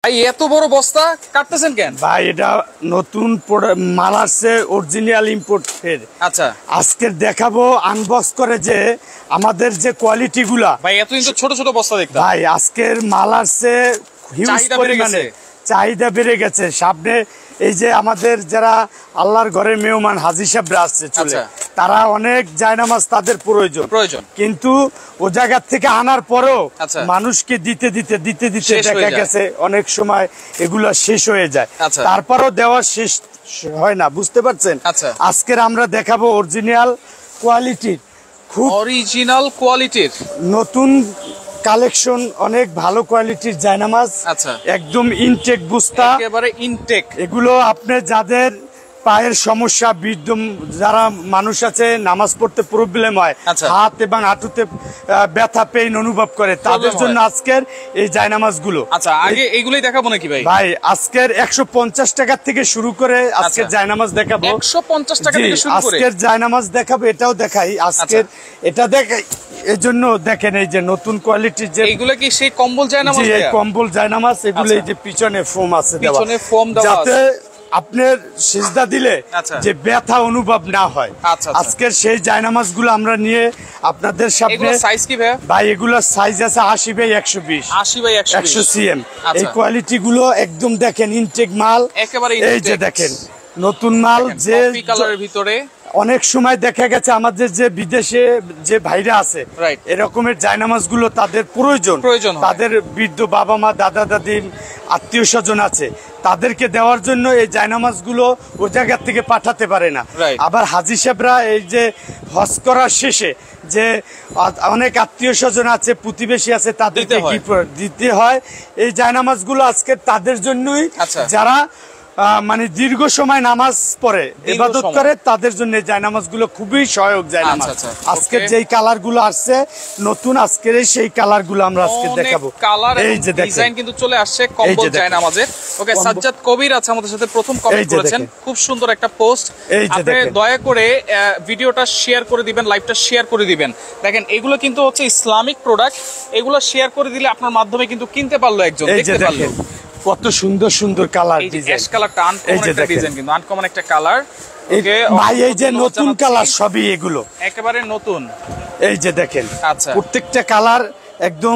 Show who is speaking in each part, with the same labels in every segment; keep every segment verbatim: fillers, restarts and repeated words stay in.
Speaker 1: ভাই এত বড় বস্তা কাটতেছেন কেন?
Speaker 2: ভাই এটা নতুন মাল আসছে, অরিজিনাল ইম্পোর্টের।
Speaker 1: আচ্ছা,
Speaker 2: আজকে দেখাবো আনবক্স করে যে আমাদের যে কোয়ালিটি গুলা।
Speaker 1: ভাই এতদিন তো ছোট ছোট বস্তা দেখতাম।
Speaker 2: ভাই আজকের মাল আসছে হিউজ পরিমাণে, চাহিদা বেড়ে গেছে। সামনে এই যে আমাদের যারা আল্লাহর ঘরের মেহমান হাজী সাহেবরা আসছে চলে, তারা অনেক জায়নামাজ তাদের প্রয়োজন প্রয়োজন কিন্তু ও জায়গা থেকে আনার পরেও মানুষকে দিতে দিতে দিতে দিতে দেখা গেছে অনেক সময় এগুলো শেষ হয়ে যায়, তারপরও দেওয়া শেষ হয় না, বুঝতে পারছেন? আজকের আমরা দেখাবো অরিজিনাল কোয়ালিটির, খুব
Speaker 1: অরিজিনাল কোয়ালিটির
Speaker 2: নতুন কালেকশন, অনেক ভালো কোয়ালিটির জায়নামাজ।
Speaker 1: আচ্ছা,
Speaker 2: একদম ইনটেক বুস্তা,
Speaker 1: একেবারে ইনটেক।
Speaker 2: এগুলো আপনি যাদের পায়ের সমস্যা, বৃদ্ধ যারা মানুষ আছে, নামাজ পড়তে প্রবলেম হয়, হাত এবং হাঁটুতে ব্যথা পেইন অনুভব করে, তাদের জন্য আজকের এই জায়নামাজ গুলো।
Speaker 1: আচ্ছা, আগে এইগুলোই দেখাবো নাকি ভাই?
Speaker 2: ভাই আজকের একশো পঞ্চাশ টাকা থেকে শুরু করে আজকের জায়নামাজ দেখাবো।
Speaker 1: একশো পঞ্চাশ টাকা থেকে শুরু করে
Speaker 2: আজকের জায়নামাজ দেখাবো, এটাও দেখাই আজকের, এটা দেখাই এজন্য দেখেন এই যে নতুন কোয়ালিটির যে
Speaker 1: এইগুলো কি সেই কম্বল জায়নামাজ?
Speaker 2: এই কম্বল জায়নামাজ এগুলো এই যে পিছনে ফোম আছে দেওয়া,
Speaker 1: পিছনে ফোম দেওয়া আছে,
Speaker 2: যাতে আপনার সিজদা দিলে যে ব্যথা অনুভব না হয়। আজকের সেই জায়নামাজ গুলো আমরা নিয়ে আপনাদের সামনে।
Speaker 1: সাইজ কি ভাই?
Speaker 2: ভাই এগুলো সাইজ আছে আশি বাই একশো বিশ,
Speaker 1: আশি বাই
Speaker 2: একশো সিএম। এই কোয়ালিটি গুলো একদম দেখেন ইনটেক মাল,
Speaker 1: একেবারে
Speaker 2: এই যে দেখেন নতুন মাল। যে
Speaker 1: কালারের ভিতরে
Speaker 2: অনেক সময় দেখা গেছে আমাদের যে বিদেশে যে ভাইরা আছে, এরকমের জায়নামাজ গুলো তাদের প্রয়োজন প্রয়োজন তাদের বৃদ্ধ বাবা মা, দাদা দাদি, আত্মীয় স্বজন আছে, তাদেরকে দেওয়ার জন্য এই জায়নামাজ গুলো ও জায়গা থেকে পাঠাতে পারে না। আবার হাজী সাহেবরা এই যে হজ করার শেষে যে অনেক আত্মীয় স্বজন আছে, প্রতিবেশী আছে, তাদেরকে দিতে হয় এই জায়নামাজ গুলো আজকে তাদের জন্যই, যারা মানে দীর্ঘ সময় নামাজ পড়ে, ইবাদত করে, তাদের জন্য জায়নামাজ গুলো খুবই সহায়ক জায়নামাজ। আজকের যেই কালার গুলো আসছে নতুন, আজকের সেই কালার গুলো আমরা আজকে দেখাবো।
Speaker 1: এই যে ডিজাইন কিন্তু চলে আসছে কম্বল জায়নামাজের। ওকে, সাজ্জাদ কবির আছে আমাদের সাথে, প্রথম কমেন্ট করেছেন, খুব সুন্দর একটা পোস্ট। আপনি দয়া করে ভিডিওটা শেয়ার করে দিবেন, লাইভটা শেয়ার করে দিবেন। দেখেন এগুলো কিন্তু হচ্ছে ইসলামিক প্রোডাক্ট, এগুলো শেয়ার করে দিলে আপনার মাধ্যমে কিন্তু কিনতে পারলো একজন, দেখতে পারলো।
Speaker 2: কত সুন্দর সুন্দর কালার,
Speaker 1: ডিজাইন কালারটা আনকমন একটা ডিজাইন, কিন্তু আনকমন একটা কালার।
Speaker 2: ওকে ভাই, এই যে নতুন কালার সবই এগুলো
Speaker 1: একেবারে নতুন।
Speaker 2: এই যে দেখেন,
Speaker 1: আচ্ছা,
Speaker 2: প্রত্যেকটা কালার একদম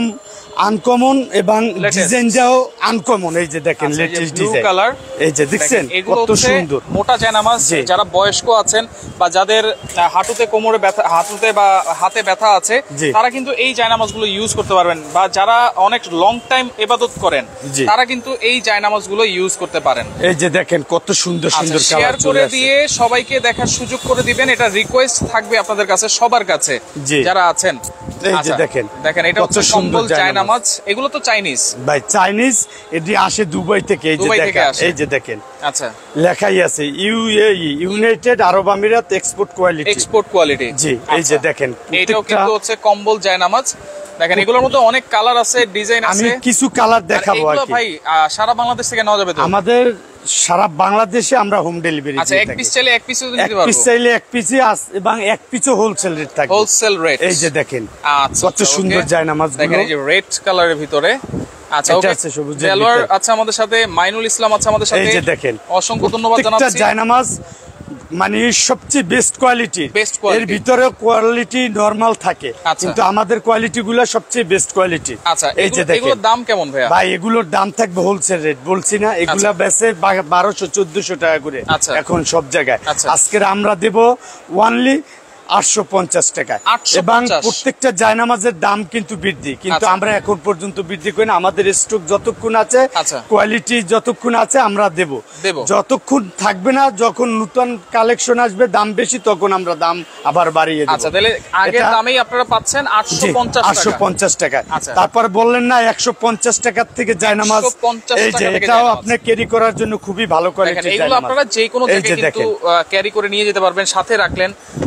Speaker 2: আনকমন এবং ডিজাইনটাও আনকমন। এই যে দেখেন লেটেস্ট ডিজাইন কালার, এই যে দেখছেন কত সুন্দর।
Speaker 1: মোটা জায়নামাজ যারা বয়স্ক আছেন বা যাদের হাঁটুতে কোমরে ব্যথা, হাঁটুতে বা হাতে ব্যথা আছে, তারা কিন্তু এই জায়নামাজগুলো ইউজ করতে পারবেন। বা যারা অনেক লং টাইম ইবাদত করেন, তারা কিন্তু এই জায়নামাজগুলো ইউজ করতে পারেন।
Speaker 2: এই যে দেখেন কত সুন্দর সুন্দর কালার,
Speaker 1: শেয়ার করে দিয়ে সবাইকে দেখার সুযোগ করে দিবেন, এটা রিকোয়েস্ট থাকবে আপনাদের কাছে, সবার কাছে যারা আছেন।
Speaker 2: এই যে দেখেন
Speaker 1: দেখেন এটা হচ্ছে কম্বল জায়নামাজ, এগুলো তো চাইনিজ
Speaker 2: ভাই, চাইনিজ। এটি আসে দুবাই থেকে। এই যে দেখেন, এই যে দেখেন,
Speaker 1: আচ্ছা,
Speaker 2: লেখাই আছে ইউএই, ইউনাইটেড আরব আমিরাত এক্সপোর্ট কোয়ালিটি,
Speaker 1: এক্সপোর্ট কোয়ালিটি।
Speaker 2: জি, এই যে দেখেন,
Speaker 1: এটাও কিন্তু হচ্ছে কম্বল জায়নামাজ। দেখেন এগুলোর মধ্যে অনেক কালার আছে, ডিজাইন আছে।
Speaker 2: আমি কিছু কালার দেখাবো আর কি।
Speaker 1: ভাই সারা বাংলাদেশ থেকে নেওয়া যাবে তো?
Speaker 2: আমাদের সারা বাংলাদেশে আমরা হোম ডেলিভারি।
Speaker 1: আচ্ছা, এক পিস চাইলে এক পিসও দিতে পারবো?
Speaker 2: এক পিস চাইলে এক পিসই আছে, এবং এক পিসও হোলসেল রেট থাকে,
Speaker 1: হোলসেল রেট।
Speaker 2: এই যে দেখেন
Speaker 1: আচ্ছা,
Speaker 2: কত সুন্দর জায়নামাজ গুলো।
Speaker 1: দেখেন এই যে রেড কালারের ভিতরে। আচ্ছা, ওকে, দেলোয়ার আছে আমাদের সাথে, মাইনুল ইসলাম আছে আমাদের সাথে।
Speaker 2: এই যে দেখেন,
Speaker 1: অসংখ্য ধন্যবাদ জানাচ্ছি।
Speaker 2: জায়নামাজ মানে সবচেয়ে বেস্ট কোয়ালিটি, এর ভিতরে কোয়ালিটি নরমাল থাকে, কিন্তু আমাদের কোয়ালিটি গুলো সবচেয়ে বেস্ট কোয়ালিটি।
Speaker 1: আচ্ছা, এই যে দেখেন এগুলোর দাম কেমন ভাইয়া?
Speaker 2: ভাই এগুলোর দাম থাকবে হোলসেল রেট, বলছি না, এগুলা বেচে বারোশো চোদ্দশো টাকা করে এখন সব জায়গায়। আজকের আমরা দেব ওয়ানলি আটশো পঞ্চাশ টাকা, এবং প্রত্যেকটা জায়নামাজের দাম কিন্তু বৃদ্ধি, কিন্তু আমরা এখন পর্যন্ত বৃদ্ধি করি না। আমাদের স্টক যতক্ষণ আছে, কোয়ালিটি যতক্ষণ আছে আমরা দেব, যতক্ষণ থাকবে না, যখন নতুন কালেকশন আসবে দাম বেশি, তখন আমরা দাম আবার বাড়িয়ে দেব।
Speaker 1: আচ্ছা, তাহলে আগের দামেই আপনারা পাচ্ছেন আটশো পঞ্চাশ টাকা।
Speaker 2: তারপর বললেন না একশো পঞ্চাশ টাকার থেকে জায়নামাজ, এই যে এটাও আপনি ক্যারি করার জন্য খুবই ভালো কোয়ালিটি।
Speaker 1: এগুলো আপনারা যে কোনো জায়গায় কিন্তু ক্যারি করে নিয়ে যেতে পারবেন, সাথে রাখলেন, অনেকে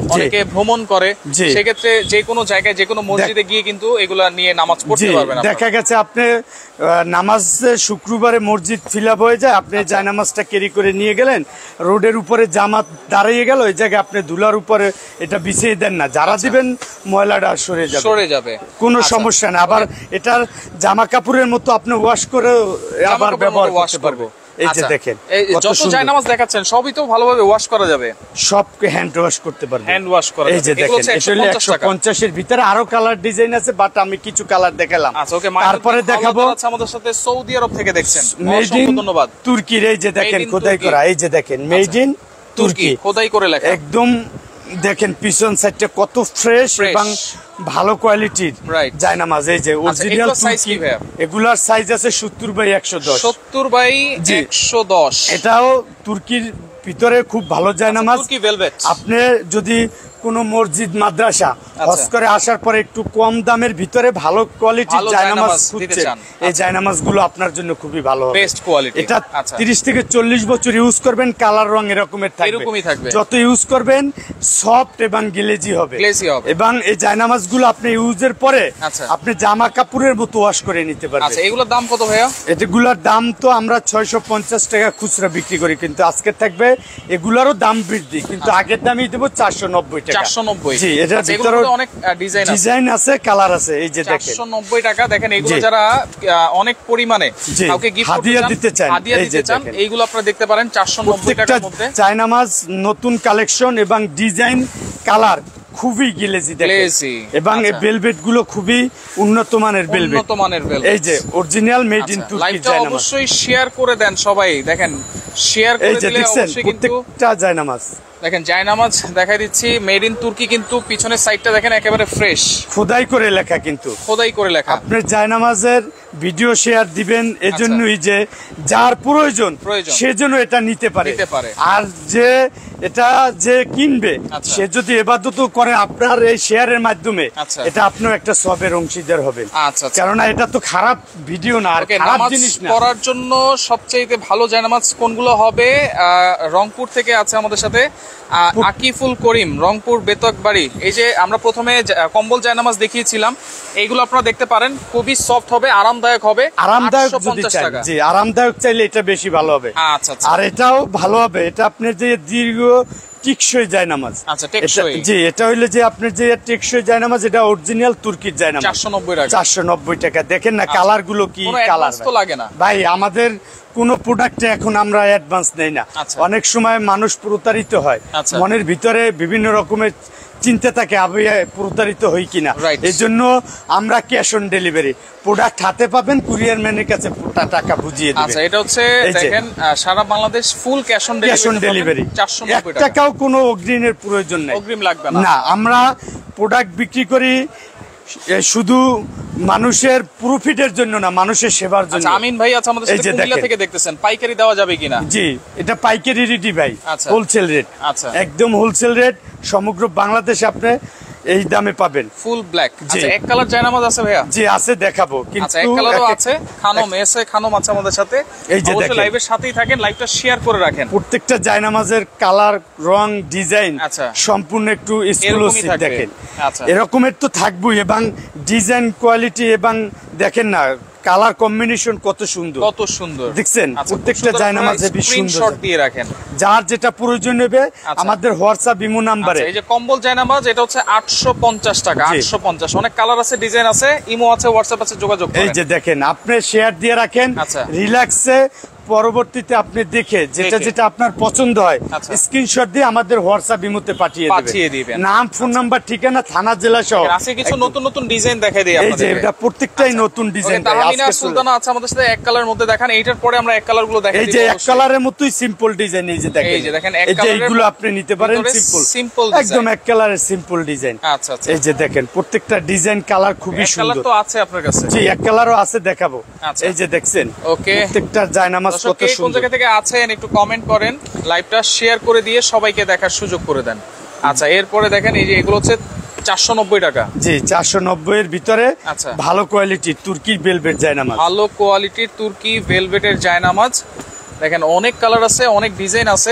Speaker 1: ভ্রমণ করে সেক্ষেত্রে যে কোনো জায়গায় যে কোনো মসজিদে গিয়ে কিন্তু এগুলা নিয়ে নামাজ পড়তে পারবেন।
Speaker 2: দেখা গেছে আপনি নামাজ শুক্রবারে মসজিদ ফিল আপ হয়ে যায়, আপনি জায়নামাজটা ক্যারি করে নিয়ে গেলেন, রোডের উপরে জামাত দাঁড়িয়ে গেল, ওই জায়গায় আপনি ধুলার উপরে এটা বিছিয়ে দেন না, যারা দিবেন ময়লাটা সরে যাবে
Speaker 1: সরে যাবে
Speaker 2: কোনো সমস্যা না। আবার এটার জামা কাপড়ের মতো আপনি ওয়াশ করে আবার ব্যবহার করতে পারবেন। এই যে দেখেন
Speaker 1: যত জায়নামাজ দেখাচ্ছেন সবই তো ভালোভাবে ওয়াশ করা যাবে,
Speaker 2: সবকে হ্যান্ড ওয়াশ করতে পারবেন,
Speaker 1: হ্যান্ড ওয়াশ করা যাবে।
Speaker 2: এই যে দেখেন এটা একশো পঞ্চাশ এর ভিতরে আরো কালার ডিজাইন আছে, বাট আমি কিছু কালার দেখালাম।
Speaker 1: আচ্ছা ওকে,
Speaker 2: তারপরে দেখাবো
Speaker 1: আমাদের সাথে সৌদি আরব থেকে দেখছেন, অসংখ্য ধন্যবাদ।
Speaker 2: তুর্কির এই যে দেখেন খোদাই করা, এই যে দেখেন মেড ইন তুর্কি
Speaker 1: খোদাই করে লেখা,
Speaker 2: একদম দেখেন পিছন সাইডটা কত ফ্রেশ এবং ভালো কোয়ালিটির জায়নামাজ। এই যে অরিজিনাল তুর্কি, এগুলার সাইজ আছে সত্তর বাই একশো দশ
Speaker 1: সত্তর বাই একশো দশ।
Speaker 2: এটাও তুর্কির ভিতরে খুব ভালো জায়নামাজ।
Speaker 1: তুর্কি ভেলভেট।
Speaker 2: আপনি যদি কোনো মসজিদ মাদ্রাসা হজ করে আসার পরে একটু কম দামের ভিতরে ভালো কোয়ালিটির জায়নামাজ খুঁজছেন, এই জায়নামাজ গুলো আপনার জন্য খুবই ভালো হবে,
Speaker 1: বেস্ট কোয়ালিটি।
Speaker 2: এটা তিরিশ থেকে চল্লিশ বছর ইউজ করবেন, কালার রং এরকমের থাকবে, যত ইউজ করবেন সফট এবং গ্লেজি হবে। এবং এই জায়নামাজ গুলো আপনি ইউজের পরে আপনি জামা কাপড়ের মতো ওয়াশ করে নিতে পারবেন।
Speaker 1: আচ্ছা এগুলোর দাম কত ভাইয়া?
Speaker 2: এগুলোর দাম তো আমরা ছয়শো পঞ্চাশ টাকা খুচরা বিক্রি করি, কিন্তু আজকে থাকবে এগুলারও দাম বৃদ্ধি, কিন্তু আগের দামই দেবো চারশো নব্বই টাকা।
Speaker 1: চারশো নব্বই।
Speaker 2: জি, এটার ভিতরে
Speaker 1: অনেক ডিজাইন আছে,
Speaker 2: ডিজাইন আছে, কালার আছে। এই যে দেখেন
Speaker 1: চারশো নব্বই টাকা। দেখেন এগুলো যারা অনেক পরিমাণে কাউকে গিফট
Speaker 2: হাদিয়া দিতে চান,
Speaker 1: হাদিয়া দিতে চান, এইগুলো আপনারা দেখতে পারেন চারশো নব্বই টাকার মধ্যে।
Speaker 2: জায়নামাজ নতুন কালেকশন এবং ডিজাইন কালার খুবই গ্লেজি দেখেন, এবং এই ভেলভেট গুলো খুবই উন্নত মানের ভেলভেট,
Speaker 1: উন্নত মানের ভেলভেট।
Speaker 2: এই যে অরিজিনাল মেড ইন তুর্কি
Speaker 1: লাইভটা অবশ্যই শেয়ার করে দেন সবাই, দেখেন শেয়ার করে দিলে অবশ্যই কিন্তু
Speaker 2: প্রত্যেকটা জায়নামাজ
Speaker 1: দেখেন জায়নামাজ দেখাই দিচ্ছি মেড ইন তুর্কি, কিন্তু পিছনের সাইডটা দেখেন একেবারে ফ্রেশ,
Speaker 2: খোদাই করে লেখা, কিন্তু
Speaker 1: খোদাই করে লেখা।
Speaker 2: আপনি জায়নামাজের ভিডিও শেয়ার দিবেন এজন্যই যে যার প্রয়োজন সেজন্য এটা নিতে পারে, আর যে এটা যে কিনবে সে যদি ইবাদত করে আপনার এই শেয়ারের মাধ্যমে, এটা আপনিও একটা সবের অংশীদার হবেন। কেননা এটা তো খারাপ ভিডিও না, আর খারাপ জিনিস না।
Speaker 1: পড়ার জন্য সবচেয়ে ভালো জায়নামাজ কোনগুলো হবে? রংপুর থেকে আছে আমাদের সাথে আকিফুল করিম, রংপুর বেতকবাড়ি। এই যে আমরা প্রথমে কম্বল জায়নামাজ দেখিয়েছিলাম, এইগুলো আপনারা দেখতে পারেন, খুবই সফট হবে, আরামদায়ক হবে।
Speaker 2: আরামদায়ক যদি চান, জি আরামদায়ক চাইলে এটা বেশি ভালো হবে।
Speaker 1: আচ্ছা
Speaker 2: আর এটাও ভালো হবে, এটা আপনার যে দীর্ঘ টেকসই জায়নামাজ।
Speaker 1: আচ্ছা টেকসই,
Speaker 2: জি এটা হইলে যে আপনার যে টেকসই জায়নামাজ, এটা অরিজিনাল তুর্কির জায়নামাজ,
Speaker 1: চারশো নব্বই টাকা।
Speaker 2: চারশো নব্বই টাকা। দেখেন না কালার গুলো কি কালার,
Speaker 1: তো লাগে না
Speaker 2: ভাই। আমাদের কোন প্রোডাক্টে এখন আমরা অ্যাডভান্স নেই না, অনেক সময় মানুষ প্রতারিত হয়, মনের ভিতরে বিভিন্ন রকমের চিন্তা থাকে আমি প্রতারিত হই কিনা, এই জন্য আমরা ক্যাশ অন ডেলিভারি, প্রোডাক্ট হাতে পাবেন, কুরিয়ার ম্যানের কাছে টাকা বুঝিয়ে দিবেন।
Speaker 1: আচ্ছা এটা হচ্ছে দেখেন সারা Bangladesh full cash on delivery, cash on delivery চারশো নব্বই টাকা।
Speaker 2: টাকাও কোনো অগ্রিমের প্রয়োজন নাই,
Speaker 1: অগ্রিম লাগবে না।
Speaker 2: না, আমরা প্রোডাক্ট বিক্রি করি শুধু মানুষের প্রফিটের জন্য না, মানুষের সেবার জন্য।
Speaker 1: আচ্ছা আমিন ভাই আছে আমাদের সাথে কুমিল্লা থেকে দেখতেছেন, পাইকারি দেওয়া যাবে কিনা?
Speaker 2: জি এটা পাইকারি রেটই ভাই, হোলসেল রেট।
Speaker 1: আচ্ছা
Speaker 2: একদম হোলসেল রেট, সমগ্র বাংলাদেশে আপনি এই দামে পাবেন।
Speaker 1: Full black. আচ্ছা এক কালার জায়নামাজ আছে ভাইয়া?
Speaker 2: জি আছে, দেখাবো। কিন্তু
Speaker 1: এক কালারও আছে, খানম এসে খানম আছে আমাদের সাথে।
Speaker 2: এই যে দেখেন
Speaker 1: লাইভের সাথেই থাকেন, লাইভটা শেয়ার করে রাখেন।
Speaker 2: প্রত্যেকটা জায়নামাজের কালার রং ডিজাইন সম্পূর্ণ একটু এক্সক্লুসিভ দেখেন, এরকমের তো থাকবেই, এবং ডিজাইন কোয়ালিটি, এবং দেখেন না কালার কম্বিনেশন কত সুন্দর,
Speaker 1: কত সুন্দর
Speaker 2: দেখছেন। প্রত্যেকটা জায়নামাজে বেশ সুন্দর,
Speaker 1: স্ক্রিনশট দিয়ে রাখেন,
Speaker 2: যার যেটা প্রয়োজন হবে আমাদের হোয়াটসঅ্যাপ ইমো নম্বরে।
Speaker 1: এই যে কম্বল জায়নামাজ, এটা হচ্ছে আটশো পঞ্চাশ টাকা, আটশো পঞ্চাশ। অনেক কালার আছে, ডিজাইন আছে, ইমো আছে, হোয়াটসঅ্যাপ আছে, যোগাযোগ করেন।
Speaker 2: এই যে দেখেন, আপনি শেয়ার দিয়ে রাখেন, রিল্যাক্সে পরবর্তীতে আপনি দেখে যেটা যেটা আপনার পছন্দ হয় স্ক্রিনশট দিয়ে আমাদের হোয়াটসঅ্যাপ ইমোতে পাঠিয়ে দিবেন, নাম, ফোন নাম্বার, ঠিকানা, থানা, জেলা সহ।
Speaker 1: আছে কিছু নতুন নতুন ডিজাইন দেখাই দেই আপনাদের।
Speaker 2: এই যে এটা প্রত্যেকটাই নতুন ডিজাইন।
Speaker 1: তাহমিনা সুলতানা আছে আমাদের সাথে, এক কালারের মধ্যে দেখান, এইটার পরে আমরা এক কালার গুলো দেখাই দিই।
Speaker 2: এই যে এক কালারের মতোই সিম্পল ডিজাইন, এই যে দেখেন,
Speaker 1: এই যে দেখেন
Speaker 2: এই যে এইগুলো আপনি নিতে পারেন, সিম্পল সিম্পল একদম এক কালারের সিম্পল ডিজাইন।
Speaker 1: আচ্ছা আচ্ছা,
Speaker 2: এই যে দেখেন প্রত্যেকটা ডিজাইন কালার খুবই সুন্দর।
Speaker 1: কালার তো আছে আপনার কাছে?
Speaker 2: জি এক কালারও আছে, দেখাবো। এই যে দেখছেন,
Speaker 1: ওকে,
Speaker 2: প্রত্যেকটা জায়নামাজ কত সুন্দর।
Speaker 1: কোন জায়গা থেকে আছেন একটু কমেন্ট করেন, লাইভটা শেয়ার করে দিয়ে সবাইকে দেখার সুযোগ করে দেন। আচ্ছা এরপরে দেখেন, এই যে এগুলো হচ্ছে চারশো নব্বই টাকা।
Speaker 2: জি চারশো নব্বই এর ভিতরে ভালো কোয়ালিটির তুর্কি ভেলভেট জায়নামাজ,
Speaker 1: ভালো কোয়ালিটির তুর্কি ভেলভেটের জায়নামাজ। দেখেন অনেক কালার আছে, অনেক ডিজাইন আছে,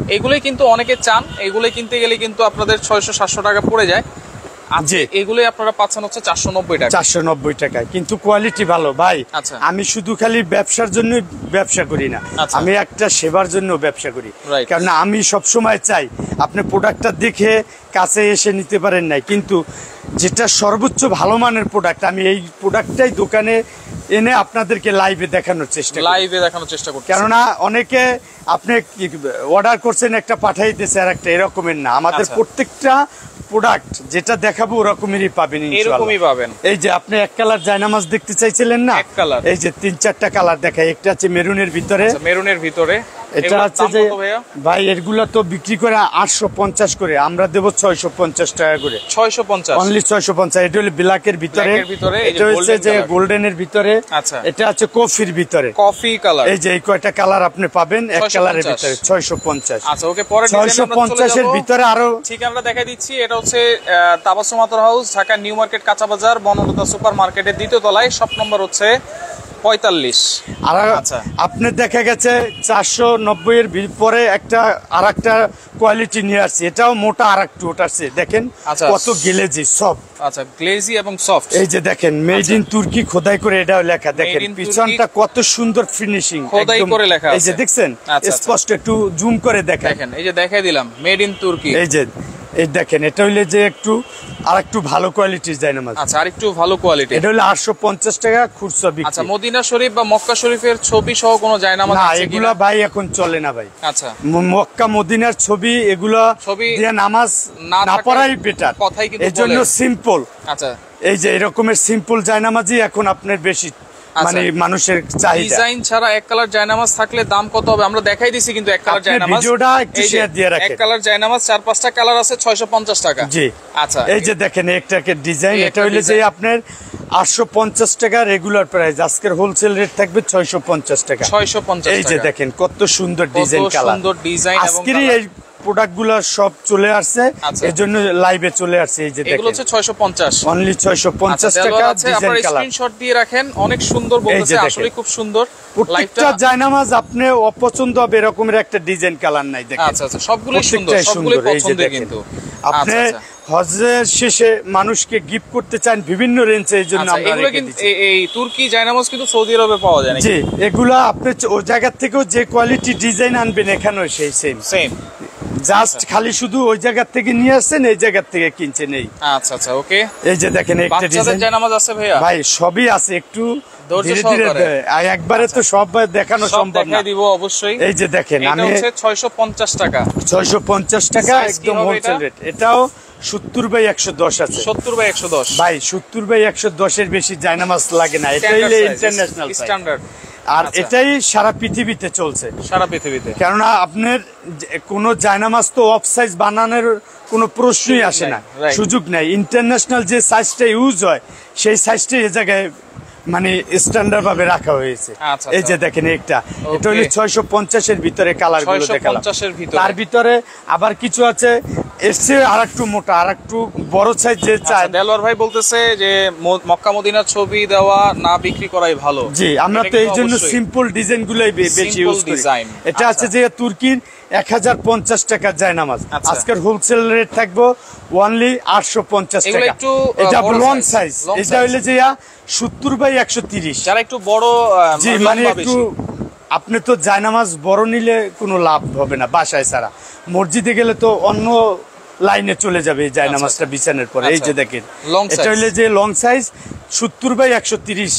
Speaker 1: এগুলোই কিন্তু অনেকে চান, এগুলোই কিনতে গেলে কিন্তু আপনাদের ছয়শো সাতশো টাকা পড়ে যায়।
Speaker 2: জি,
Speaker 1: এগুলোই আপনারা পাচ্ছেন হচ্ছে চারশো নব্বই টাকা।
Speaker 2: চারশো নব্বই টাকায়, কিন্তু কোয়ালিটি ভালো ভাই।
Speaker 1: আচ্ছা,
Speaker 2: আমি শুধু খালি ব্যবসার জন্য ব্যবসা করি না, আমি একটা সেবার জন্য ব্যবসা করি। কারণ আমি সব সময় চাই আপনি প্রোডাক্টটা দেখে কাছে এসে নিতে পারেন নাই, কিন্তু যেটা সর্বোচ্চ ভালো মানের প্রোডাক্ট আমি এই প্রোডাক্টটাই দোকানে এনে আপনাদেরকে লাইভে দেখানোর চেষ্টা
Speaker 1: লাইভে দেখানোর চেষ্টা করি।
Speaker 2: কেননা অনেকে আপনি অর্ডার করছেন একটা পাঠাইতেছে আর একটা, এরকমের না। আমাদের প্রত্যেকটা প্রোডাক্ট যেটা দেখাবো ওরকমই পাবেন,
Speaker 1: এরকমই পাবেন।
Speaker 2: এই যে আপনি এক কালার জায়নামাজ দেখতে চাইছিলেন না,
Speaker 1: এক কালার,
Speaker 2: এই যে তিন চারটা কালার দেখাই। একটা আছে মেরুনের ভিতরে,
Speaker 1: মেরুনের ভিতরে
Speaker 2: এটা হচ্ছে যে ভাই এগুলা তো বিক্রি করে আটশো পঞ্চাশ করে, আমরা দেবো ছয়শো পঞ্চাশ টাকা করে।
Speaker 1: ছয়শো পঞ্চাশ
Speaker 2: অনলি ছয়শো পঞ্চাশ। এটা হলো ব্ল্যাকের ভিতরে, এটা হচ্ছে যে গোল্ডেনের ভিতরে, এটা হচ্ছে কফির ভিতরে,
Speaker 1: কফি কালার।
Speaker 2: এই যে এই কয়টা কালার আপনি পাবেন এক কালারের ভিতরে ছয়শো পঞ্চাশ।
Speaker 1: আচ্ছা, ওকে, পরে
Speaker 2: ছয়শো পঞ্চাশ এর ভিতরে আরো
Speaker 1: ঠিক আমরা দেখাই দিচ্ছি। এটা হচ্ছে তাবাসসুম আতর হাউস, ঢাকা নিউ মার্কেট কাঁচা বাজার, বনলতা সুপার মার্কেটের দ্বিতীয় তলায়, শপ নম্বর হচ্ছে পঁয়তাল্লিশ।
Speaker 2: আর আপনার দেখা গেছে চারশো নব্বই এর পরে একটা আর একটা কোয়ালিটি নিয়ে আসছে, এটাও মোটা আর একটু ওঠাচ্ছে, দেখেন কত গ্লেজি সফট।
Speaker 1: আচ্ছা, গ্লেজি এবং সফট।
Speaker 2: এই যে দেখেন মেড ইন তুর্কি খোদাই করে এটাও লেখা, দেখেন পিছনটা কত সুন্দর ফিনিশিং
Speaker 1: খোদাই করে লেখা আছে।
Speaker 2: এই যে দেখছেন স্পষ্ট, একটু জুম করে দেখেন,
Speaker 1: এই যে দেখাই দিলাম মেড ইন তুর্কি।
Speaker 2: এই যে এই দেখেন এটা হইলে যে একটু আর একটু ভালো কোয়ালিটির জায়নামাজ।
Speaker 1: আচ্ছা, আর একটু ভালো কোয়ালিটি,
Speaker 2: এটা হলো আটশো পঞ্চাশ টাকা খুচরা বিক্রি।
Speaker 1: আচ্ছা, মদিনা শরীফ বা মক্কা শরীফের ছবি সহ কোনো জায়নামাজ
Speaker 2: না,
Speaker 1: আছে
Speaker 2: এগুলা ভাই এখন চলে না ভাই।
Speaker 1: আচ্ছা,
Speaker 2: মক্কা মদিনার ছবি এগুলা
Speaker 1: ছবি
Speaker 2: দিয়ে নামাজ না পড়াই বেটার,
Speaker 1: কথাই কিন্তু
Speaker 2: এজন্য সিম্পল।
Speaker 1: আচ্ছা,
Speaker 2: এই যে এরকমের সিম্পল জায়নামাজই এখন আপনার বেশি মানে মানুষের চাহিদা।
Speaker 1: ডিজাইন ছাড়া এক কালার জায়নামাজ থাকলে দাম কত হবে আমরা দেখাই দিছি, কিন্তু এক কালার জায়নামাজ
Speaker 2: ভিডিওটা একটু শেয়ার দিয়ে রাখেন।
Speaker 1: এক কালার জায়নামাজ চার পাঁচটা কালার আছে, ছয়শো পঞ্চাশ টাকা।
Speaker 2: জি,
Speaker 1: আচ্ছা,
Speaker 2: এই যে দেখেন একটাকে ডিজাইন, এটা হইলে যে আপনার আটশো পঞ্চাশ টাকা রেগুলার প্রাইস, আজকের হোলসেল রেট থাকবে ছয়শো পঞ্চাশ টাকা।
Speaker 1: ছয়শো পঞ্চাশ।
Speaker 2: এই যে দেখেন কত সুন্দর ডিজাইন, কালার,
Speaker 1: সুন্দর ডিজাইন।
Speaker 2: আজকের এই প্রোডাক্টগুলো সব চলে আসছে, এজন্য লাইভে চলে আসছে। এই যে দেখেন
Speaker 1: এগুলো হচ্ছে ছয়শো পঞ্চাশ,
Speaker 2: অনলি ছয়শো পঞ্চাশ টাকা।
Speaker 1: ডিজাইন কালার স্ক্রিনশট দিয়ে রাখেন, অনেক সুন্দর বলতেছে, আসলে খুব সুন্দর।
Speaker 2: প্রত্যেকটা জায়নামাজ আপনি অপছন্দ হবে এরকমের একটা ডিজাইন কালার নাই, দেখেন।
Speaker 1: আচ্ছা আচ্ছা, সবগুলোই সুন্দর, সবগুলোই পছন্দের। কিন্তু
Speaker 2: আপনি হজের শেষে মানুষকে গিফট করতে চান বিভিন্ন রেঞ্জে, এই জন্য আমরা
Speaker 1: এগুলো কিন্তু এই তুর্কি জায়নামাজ কিন্তু সৌদি আরবে পাওয়া যায় না।
Speaker 2: জি, এগুলো আপনি ওই জায়গা থেকেও যে কোয়ালিটি ডিজাইন আনবেন এখানেও সেই সেম
Speaker 1: সেম,
Speaker 2: জাস্ট খালি শুধু ওই জায়গা থেকে নিয়ে আসছেন, এই জায়গা থেকে কিনছেন। এই
Speaker 1: আচ্ছা আচ্ছা, ওকে।
Speaker 2: এই যে দেখেন একটা ডিজাইন
Speaker 1: জায়নামাজ আছে ভাইয়া,
Speaker 2: ভাই সবই আছে, একটু ধীরে ধীরে, একবারে তো সব দেখানো সম্ভব না,
Speaker 1: দিব অবশ্যই।
Speaker 2: এই যে দেখেন আমি
Speaker 1: ছয়শো পঞ্চাশ টাকা,
Speaker 2: ছয়শো পঞ্চাশ টাকা একদম হোলসেল রেট। এটাও সত্তর বাই একশো দশ আছে,
Speaker 1: সত্তর বাই একশো দশ
Speaker 2: ভাই, সত্তর বাই একশো দশ এর বেশি জায়নামাজ লাগে না, এটাই ইন্টারন্যাশনাল স্ট্যান্ডার্ড। আর এটাই সারা পৃথিবীতে চলছে,
Speaker 1: সারা পৃথিবীতে।
Speaker 2: কেননা আপনার কোন জায়নামাজ তো অফ সাইজ বানানোর কোনো প্রশ্নই আসে না, সুযোগ নাই। ইন্টারন্যাশনাল যে সাইজটা ইউজ হয় সেই সাইজটা এই জায়গায় মানে স্ট্যান্ডার্ড ভাবে রাখা হয়েছে। এই যে দেখেন একটা, এটা হলো ছয়শো পঞ্চাশ এর ভিতরে কালার গুলো দেখালাম। তার ভিতরে আবার কিছু আছে এসে আর একটু মোটা, আর একটু বড় সাইজ যে চাই।
Speaker 1: দেলোয়ার ভাই বলতেছে যে মক্কা মদিনার ছবি দেওয়া না বিক্রি করাই ভালো।
Speaker 2: জি, আমরা তো এই জন্য সিম্পল ডিজাইন গুলাই বেশি ইউজ করি। এটা আছে যে তুর্কির এক হাজার পঞ্চাশ টাকা জায়নামাজ, আজকের হোলসেল রেট থাকবো অনলি আটশো পঞ্চাশ টাকা। এটা লং সাইজ, এটা হইলে যে সত্তর বাই একশো তিরিশ,
Speaker 1: যারা একটু বড়।
Speaker 2: জি, মানে একটু আপনি তো জায়নামাজ বড় নিলে কোনো লাভ হবে না বাসায় ছাড়া, মসজিদে গেলে তো অন্য লাইনে চলে যাবে এই জায়নামাজটা বিছানোর পরে। এই যে দেখেন এটা হইলে যে লং সাইজ সত্তর বাই একশো তিরিশ,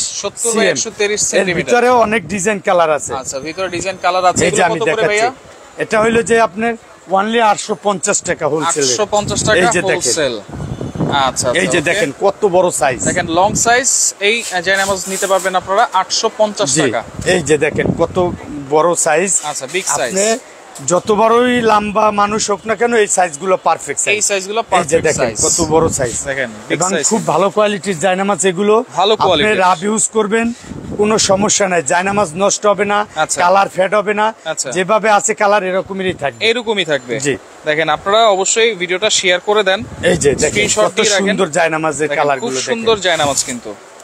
Speaker 2: এর ভিতরেও অনেক ডিজাইন কালার আছে।
Speaker 1: আচ্ছা, ভিতরে ডিজাইন কালার আছে,
Speaker 2: এই যে আমি দেখাচ্ছি। এটা হইলো যে আপনার অনলি আটশো পঞ্চাশ টাকা হোলসেল,
Speaker 1: আটশো পঞ্চাশ টাকা হোলসেল। আচ্ছা,
Speaker 2: এই যে দেখেন কত বড় সাইজ,
Speaker 1: দেখেন লং সাইজ, এই জায়নামাজ নিতে পারবেন আপনারা আটশো পঞ্চাশ টাকা।
Speaker 2: এই যে দেখেন কত বড় সাইজ।
Speaker 1: আচ্ছা, বিগ সাইজ,
Speaker 2: যত বড়ই লম্বা মানুষ হোক না কেন এই সাইজগুলো পারফেক্ট সাইজ,
Speaker 1: এই সাইজগুলো পারফেক্ট সাইজ।
Speaker 2: কত বড় সাইজ
Speaker 1: দেখেন,
Speaker 2: এবং খুব ভালো কোয়ালিটির জায়নামাজ এগুলো,
Speaker 1: ভালো কোয়ালিটি,
Speaker 2: আপনি রাব ইউজ করবেন কোনো সমস্যা নাই, জায়নামাজ নষ্ট হবে না, কালার ফেড হবে না, যেভাবে আছে কালার এরকমই থাকবে,
Speaker 1: এরকমই থাকবে।
Speaker 2: জি,
Speaker 1: দেখেন আপনারা অবশ্যই ভিডিওটা শেয়ার করে দেন।
Speaker 2: এই যে দেখেন কত সুন্দর জায়নামাজের কালারগুলো,
Speaker 1: খুব সুন্দর জায়নামাজ কিন্তু।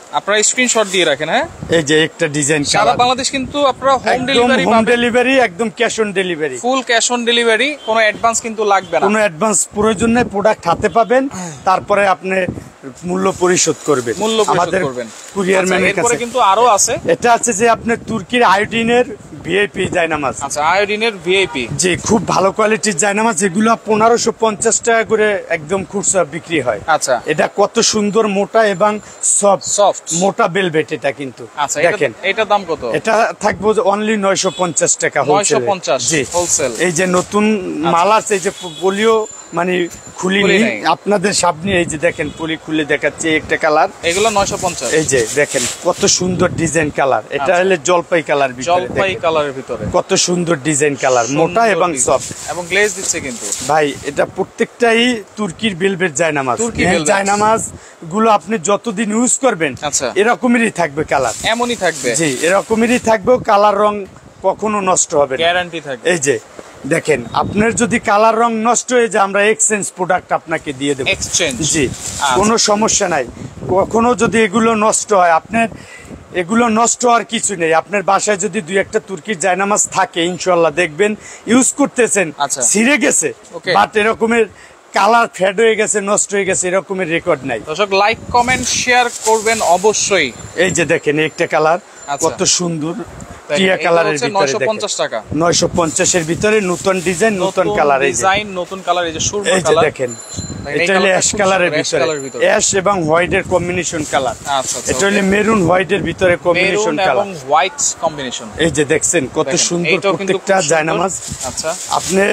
Speaker 1: আপনারা স্ক্রিনশট দিয়ে রাখেন। হ্যাঁ,
Speaker 2: এই যে একটা ডিজাইন,
Speaker 1: সারা বাংলাদেশ কিন্তু আপনারা হোম ডেলিভারি
Speaker 2: হোম ডেলিভারি একদম cash on delivery,
Speaker 1: full cash on delivery, কোনো অ্যাডভান্স কিন্তু লাগবে না,
Speaker 2: কোনো অ্যাডভান্স প্রয়োজন নেই। প্রোডাক্ট হাতে পাবেন, তারপরে আপনি মূল্য পরিশোধ করবেন,
Speaker 1: মূল্য পরিশোধ করবেন
Speaker 2: কুরিয়ার ম্যানের কাছে।
Speaker 1: এরপরে কিন্তু আরো আছে,
Speaker 2: এটা আছে যে আপনার তুর্কির আয়োডিনের ভিআইপি জায়নামাজ।
Speaker 1: আচ্ছা, আয়োডিনের ভিআইপি,
Speaker 2: জি, খুব ভালো কোয়ালিটির জায়নামাজ। এগুলো পনেরোশো পঞ্চাশ টাকা করে একদম খুচরা বিক্রি হয়।
Speaker 1: আচ্ছা,
Speaker 2: এটা কত সুন্দর মোটা এবং সফট
Speaker 1: সফট
Speaker 2: মোটা বেলভেট এটা কিন্তু।
Speaker 1: আচ্ছা, দেখেন এটার দাম কত?
Speaker 2: এটা থাকবে অনলি নয়শো পঞ্চাশ টাকা
Speaker 1: নয়শো পঞ্চাশ,
Speaker 2: জি
Speaker 1: হোলসেল।
Speaker 2: এই যে নতুন মাল আছে, এই যে বলিও মানে খুলিনি আপনাদের সামনে, এই যে দেখেন পলি খুলে দেখাচ্ছে একটা কালার,
Speaker 1: এগুলো নয়শো পঞ্চাশ।
Speaker 2: এই যে দেখেন কত সুন্দর ডিজাইন কালার, এটা হলো জলপাই কালার,
Speaker 1: জলপাই কালারের ভিতরে
Speaker 2: কত সুন্দর ডিজাইন কালার, মোটা এবং সফট
Speaker 1: এবং গ্লেজ দিচ্ছে কিন্তু
Speaker 2: ভাই। এটা প্রত্যেকটাই তুর্কির বেলভেট জায়নামাজ। জায়নামাজ গুলো আপনি যতদিন ইউজ করবেন এরকমই থাকবে কালার,
Speaker 1: এমনই থাকবে,
Speaker 2: জি এরকমই থাকবে, কালার রং কখনো নষ্ট হবে না,
Speaker 1: গ্যারান্টি থাকবে।
Speaker 2: এই যে দেখেন, আপনার যদি কালার রং নষ্ট হয়ে যায় আমরা এক্সচেঞ্জ প্রোডাক্ট আপনাকে দিয়ে দেবো,
Speaker 1: এক্সচেঞ্জ,
Speaker 2: জি কোনো সমস্যা নাই। কখনো যদি এগুলো নষ্ট হয়, আপনার এগুলো নষ্ট হওয়ার কিছু নেই। আপনার বাসায় যদি দুই একটা তুর্কির জায়নামাজ থাকে, ইনশাল্লাহ দেখবেন ইউজ করতেছেন, ছিঁড়ে গেছে, বাট এরকমের কালার ফেড হয়ে গেছে, নষ্ট হয়ে গেছে, এরকমের রেকর্ড নাই।
Speaker 1: দর্শক লাইক কমেন্ট শেয়ার করবেন অবশ্যই।
Speaker 2: এই যে দেখেন একটা কালার কত সুন্দর, টিয়া কালারের ভিতরে
Speaker 1: নয়শো পঞ্চাশ টাকা,
Speaker 2: নয়শো পঞ্চাশ এর ভিতরে নতুন ডিজাইন, নতুন কালার,
Speaker 1: ডিজাইন নতুন কালার, এই যে সুরমা
Speaker 2: কালার, এই যে দেখেন এটা হলো অ্যাশ কালারের ভিতরে, অ্যাশ এবং হোয়াইট এর কম্বিনেশন কালার।
Speaker 1: আচ্ছা,
Speaker 2: এটা হলো মেরুন হোয়াইট এর ভিতরে কম্বিনেশন কালার
Speaker 1: এবং হোয়াইট কম্বিনেশন।
Speaker 2: এই যে দেখছেন কত সুন্দর প্রত্যেকটা জায়নামাজ।
Speaker 1: আচ্ছা,
Speaker 2: আপনার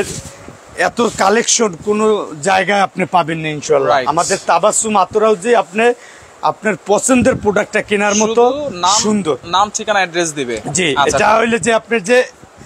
Speaker 2: এত কালেকশন কোন জায়গায় আপনি পাবেন না ইনশাআল্লাহ। আমাদের তাবাসসুম আতরাও যে আপনি আপনার পছন্দের প্রোডাক্টটা কেনার মতো সুন্দর,
Speaker 1: নাম ঠিকানা অ্যাড্রেস দিবে।
Speaker 2: জি, এটা হইলে যে আপনার যে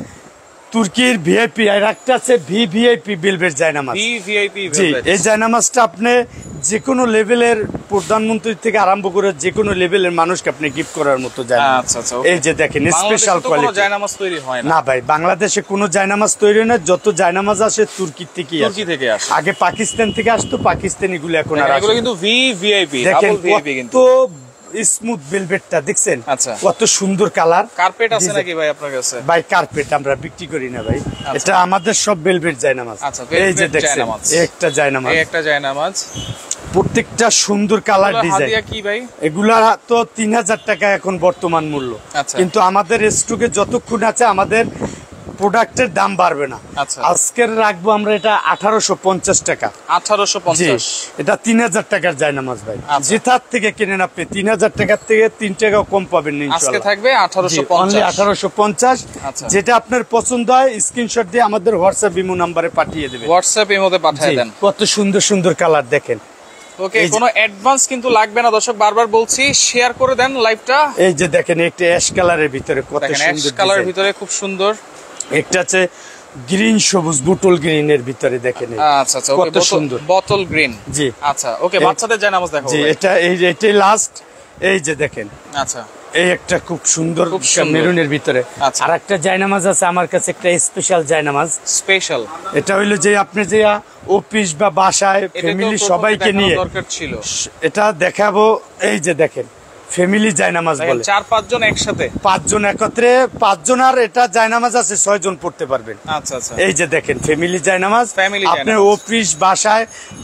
Speaker 2: তুর্কির ভিআইপি, আর একটা আছে ভি ভিআইপি বেলভেট জায়নামাজ।
Speaker 1: ভি ভিআইপি
Speaker 2: জি, এই জায়নামাজটা আপনি যে কোনো লেভেলের প্রধানমন্ত্রী থেকে আরম্ভ করে যে কোনো লেভেলের মানুষকে আপনি গিফট করার মতো জায়নামাজ।
Speaker 1: আচ্ছা আচ্ছা,
Speaker 2: এই যে দেখেন স্পেশাল কোয়ালিটি।
Speaker 1: জায়নামাজ তৈরি হয় না,
Speaker 2: না ভাই, বাংলাদেশে কোনো জায়নামাজ তৈরি হয় না। যত জায়নামাজ আসে তুর্কি থেকেই আসে,
Speaker 1: তুর্কি থেকে আসে।
Speaker 2: আগে পাকিস্তান থেকে আসতো, পাকিস্তানি গুলো এখন আর আসে।
Speaker 1: এগুলো কিন্তু ভি ভিআইপি,
Speaker 2: দেখেন
Speaker 1: ডাবল ভিআইপি কিন্তু।
Speaker 2: স্মুথ বেলভেটটা দেখছেন,
Speaker 1: আচ্ছা
Speaker 2: কত সুন্দর কালার।
Speaker 1: কার্পেট আছে নাকি ভাই আপনার কাছে?
Speaker 2: ভাই কার্পেট আমরা বিক্রি করি না ভাই, এটা আমাদের সব বেলভেট জায়নামাজ।
Speaker 1: আচ্ছা,
Speaker 2: এই যে দেখছেন একটা জায়নামাজ,
Speaker 1: এই একটা জায়নামাজ,
Speaker 2: প্রত্যেকটা সুন্দর কালার ডিজাইন।
Speaker 1: কি ভাই
Speaker 2: এগুলা তো তিন হাজার টাকা এখন বর্তমান মূল্য, কিন্তু আমাদের স্টকে যতক্ষণ আছে আমাদের প্রোডাক্টের দাম বাড়বে না। আজকের রাখবো আমরা এটা আঠারোশো পঞ্চাশ টাকা।
Speaker 1: আঠারোশো পঞ্চাশ,
Speaker 2: এটা তিন হাজার টাকার জায়নামাজ ভাই। যেটার থেকে কিনেন আপনি তিন হাজার টাকার থেকে তিন টাকা কম পাবেন না।
Speaker 1: আজকে থাকবে আঠারোশো পঞ্চাশ,
Speaker 2: আঠারোশো পঞ্চাশ। যেটা আপনার পছন্দ হয় স্ক্রিনশট দিয়ে আমাদের হোয়াটসঅ্যাপ ইমো নাম্বারে পাঠিয়ে দেবেন,
Speaker 1: হোয়াটসঅ্যাপ ইমোতে পাঠিয়ে দেন।
Speaker 2: কত সুন্দর সুন্দর কালার দেখেন।
Speaker 1: ওকে, কোনো অ্যাডভান্স কিন্তু লাগবে না দর্শক, বারবার বলছি, শেয়ার করে দেন লাইভটা।
Speaker 2: এই যে দেখেন একটা অ্যাশ কালারের ভিতরে কত সুন্দর,
Speaker 1: অ্যাশ কালারের ভিতরে খুব সুন্দর।
Speaker 2: একটা আছে গ্রিন সবুজ বোতল গ্রিন এর ভিতরে দেখেন।
Speaker 1: আচ্ছা আচ্ছা, কত সুন্দর বোতল গ্রিন।
Speaker 2: জি
Speaker 1: আচ্ছা, ওকে, বাচ্চাদের জায়নামাজ দেখাবো।
Speaker 2: জি, এটা এই এটাই লাস্ট। এই যে দেখেন,
Speaker 1: আচ্ছা
Speaker 2: এই একটা খুব সুন্দর মেরুনের ভিতরে। আর একটা জায়নামাজ আছে আমার কাছে, একটা স্পেশাল জায়নামাজ।
Speaker 1: স্পেশাল,
Speaker 2: এটা হইলো যে আপনি যে অফিস বা বাসায় ফ্যামিলি সবাইকে নিয়ে
Speaker 1: দরকার ছিল,
Speaker 2: এটা দেখাবো। এই যে দেখেন ফ্যামিলি জায়নামাজ বলে,
Speaker 1: চার পাঁচ জন একসাথে,
Speaker 2: পাঁচজন একত্রে, পাঁচজন। আর এটা জায়নামাজ আছে ছয় জন পড়তে পারবেন।
Speaker 1: আচ্ছা আচ্ছা,
Speaker 2: এই যে দেখেন ফ্যামিলি জায়নামাজ। আপনি অফিস বাসায়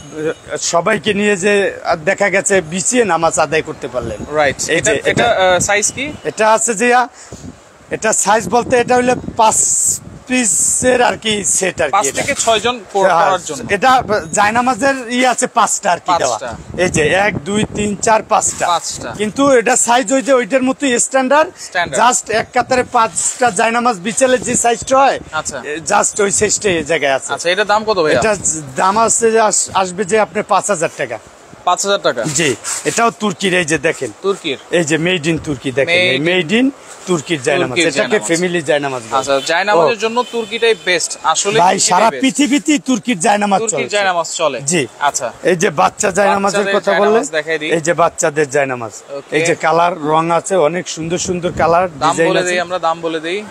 Speaker 2: সবাইকে নিয়ে যে দেখা গেছে বিছিয়ে নামাজ আদায় করতে পারলেন।
Speaker 1: রাইট, এটা এটা সাইজ কি? এটা
Speaker 2: আছে যে এটা সাইজ বলতে এটা হইলে পাঁচ পিসের আর কি সেট, আর কি
Speaker 1: পাঁচ থেকে ছয় জন পড়ার জন্য।
Speaker 2: এটা জায়নামাজের ই আছে পাঁচটা আর কি দেওয়া। এই যে এক দুই তিন চার পাঁচটা, কিন্তু এটা সাইজ ওই যে ওইটার মতোই স্ট্যান্ডার্ড। জাস্ট এক কাতারে পাঁচটা জায়নামাজ বিছালে যে সাইজটা হয়, জাস্ট ওই সাইজটা এই জায়গায় আছে।
Speaker 1: আচ্ছা, এটা দাম কত ভাই?
Speaker 2: এটা দাম আছে আসবে যে আপনি পাঁচ হাজার টাকা।
Speaker 1: পাঁচ হাজার টাকা,
Speaker 2: জি। এটাও তুর্কির, এই যে দেখেন
Speaker 1: তুর্কির,
Speaker 2: এই যে মেড ইন তুর্কি দেখেন, মেড ইন তুর্কির জায়নামাজ। এটাকে ফ্যামিলি জায়নামাজ বলে।
Speaker 1: আচ্ছা, জায়নামাজের জন্য তুর্কিটাই বেস্ট আসলে
Speaker 2: ভাই, সারা পৃথিবীতে তুর্কির জায়নামাজ চলে,
Speaker 1: তুর্কির জায়নামাজ চলে।
Speaker 2: জি।
Speaker 1: আচ্ছা,
Speaker 2: এই যে বাচ্চা জায়নামাজের কথা বললেন, এই যে বাচ্চাদের জায়নামাজ, এই যে কালার রং আছে অনেক সুন্দর সুন্দর কালার ডিজাইন আছে।
Speaker 1: দাম বলে দেই আমরা, দাম বলে দেই।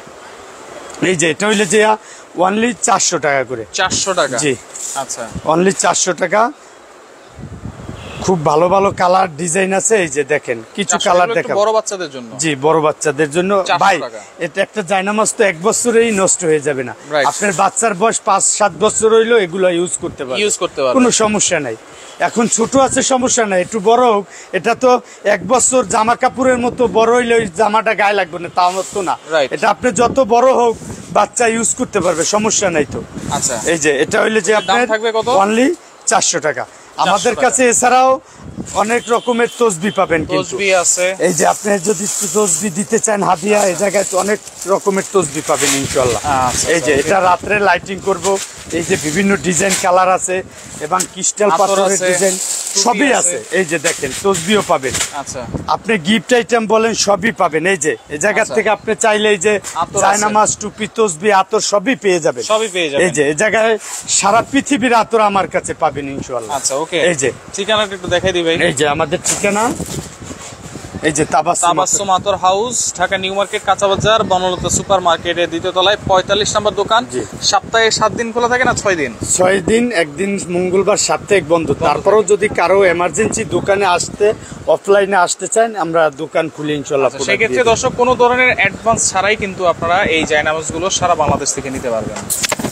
Speaker 2: এই যে এটা হইলে যে অনলি চারশো টাকা করে।
Speaker 1: চারশো টাকা,
Speaker 2: জি।
Speaker 1: আচ্ছা,
Speaker 2: অনলি চারশো টাকা। খুব ভালো ভালো কালার ডিজাইন আছে, এই যে দেখেন কিছু কালার দেখাবো
Speaker 1: বড় বাচ্চাদের জন্য।
Speaker 2: জি, বড় বাচ্চাদের জন্য ভাই। এটা একটা জায়নামাজ তো এক বছরেই নষ্ট হয়ে যাবে না। আপনার বাচ্চার বয়স পাঁচ সাত বছর হইলো এগুলো ইউজ করতে পারবেন,
Speaker 1: ইউজ করতে পারবেন,
Speaker 2: কোনো সমস্যা নাই। এখন ছোট আছে সমস্যা নাই, একটু বড় হোক। এটা তো এক বছর জামা কাপড়ের মতো বড় হইলে ওই জামাটা গায়ে লাগবে না, তা তো না। এটা আপনি যত বড় হোক বাচ্চা ইউজ করতে পারবে, সমস্যা নাই তো।
Speaker 1: আচ্ছা,
Speaker 2: এই যে এটা হইলে যে আপনার অনলি চারশো টাকা। আমাদের কাছে এছাড়াও অনেক রকমের তসবি পাবেন,
Speaker 1: তসবি আছে।
Speaker 2: এই যে আপনি যদি তসবি দিতে চান হাদিয়া, এই জায়গায় তো অনেক রকমের তসবি পাবেন ইনশাআল্লাহ। এই যে এটা রাত্রে লাইটিং করব, এই যে বিভিন্ন ডিজাইন কালার আছে এবং ক্রিস্টাল পাথরের ডিজাইন সবই আছে। এই যে দেখেন তসবিও পাবেন।
Speaker 1: আচ্ছা,
Speaker 2: আপনি গিফট আইটেম বলেন সবই পাবেন। এই যে এই জায়গা থেকে আপনি চাইলে এই যে জায়নামাজ, টুপি, তসবি, আতর সবই পেয়ে যাবেন,
Speaker 1: সবই পেয়ে যাবেন।
Speaker 2: এই যে এই জায়গায় সারা পৃথিবীর আতর আমার কাছে পাবেন ইনশাআল্লাহ।
Speaker 1: আচ্ছা, ওকে।
Speaker 2: এই যে
Speaker 1: ঠিকানাটা একটু দেখাই দিবেন।
Speaker 2: এই যে আমাদের ঠিকানা, এই যে
Speaker 1: তাবাসসুম আতর হাউস, ঢাকা নিউ মার্কেট, কাঁচা বাজার, বনলতা সুপার মার্কেটের দ্বিতীয় তলায়, পঁয়তাল্লিশ নম্বর দোকান। সপ্তাহে সাত দিন খোলা থাকে না ছয় দিন? ছয়
Speaker 2: দিন, একদিন মঙ্গলবার সাপ্তাহিক বন্ধ। তারপরেও যদি কারো এমার্জেন্সি দোকানে আসতে, অফলাইনে আসতে চান, আমরা দোকান খুলি ইনশাআল্লাহ।
Speaker 1: সেক্ষেত্রে দর্শক কোনো ধরনের অ্যাডভান্স ছাড়াই কিন্তু আপনারা এই জায়নামাজগুলো সারা বাংলাদেশ থেকে নিতে পারবেন।